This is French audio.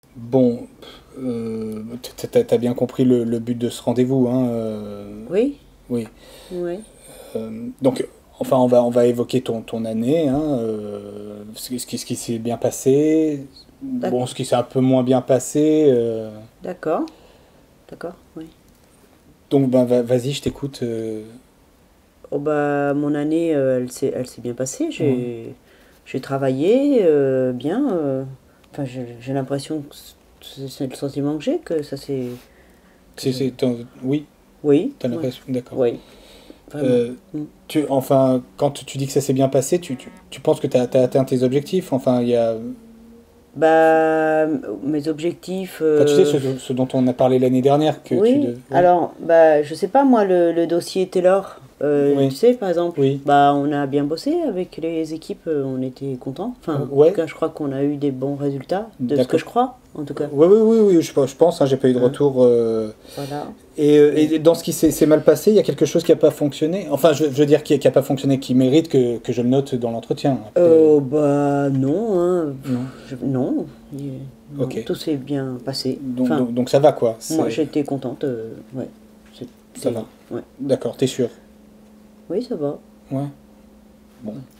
Bon, t'as bien compris le but de ce rendez-vous, hein, Oui, oui. oui. Donc, enfin, on va évoquer ton année, hein, ce qui s'est bien passé, D'ac- bon, ce qui s'est un peu moins bien passé. D'accord, d'accord, oui. Donc, ben, vas-y, je t'écoute. Oh bah, mon année, elle s'est bien passée. Ouais. J'ai travaillé bien. Enfin, j'ai l'impression que c'est le sentiment que j'ai, que ça c'est que C'est, ça. c'est, oui, Oui, t'as oui, l'impression, d'accord. oui, vraiment. Euh, Mm. enfin, quand tu dis que ça s'est bien passé, tu penses que t'as atteint tes objectifs. Enfin, il y a, Bah, mes objectifs. enfin, tu sais, ce dont on a parlé l'année dernière, que tu Oui, de, oui, alors, bah, je sais pas, moi, le dossier Taylor, tu oui, sais, par exemple, oui, bah, on a bien bossé avec les équipes, on était contents. Enfin, en tout ouais, cas, je crois qu'on a eu des bons résultats, de ce que d'accord. je crois, en tout cas. Oui, oui, oui, oui, je pense, hein, j'ai pas eu de Hein, retour. voilà. Et Et, dans ce qui s'est mal passé, il y a quelque chose qui n'a pas fonctionné. Enfin, je veux dire, qui a pas fonctionné, qui mérite que je le note dans l'entretien. Après, bah, non, hein, non. non, Ok. non, tout s'est bien passé. Donc, Enfin, donc, donc ça va, quoi. moi, j'étais contente, ouais. Ça C'était, va. ouais. D'accord, t'es sûr. Oui, ça va. Ouais. Bon.